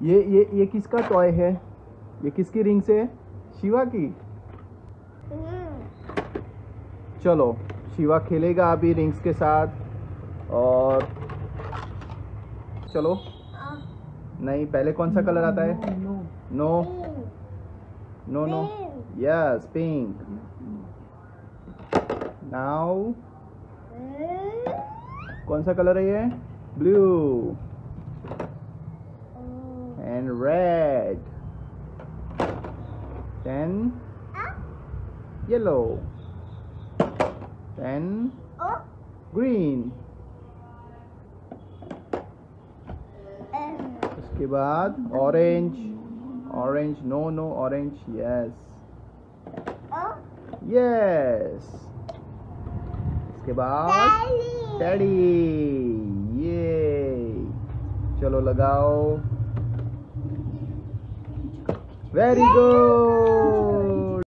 ये किसका टॉय है? ये किसकी रिंग्स है? शिवा की। चलो शिवा खेलेगा अभी रिंग्स के साथ। और चलो नहीं, पहले कौन सा कलर आता है? No no no, yes pink. Now कौन सा कलर है ये? Blue and red, then yellow, then green, उसके बाद orange. Orange, no no, orange, yes yes. उसके बाद टेडी, ये। चलो लगाओ, वेरी गुड।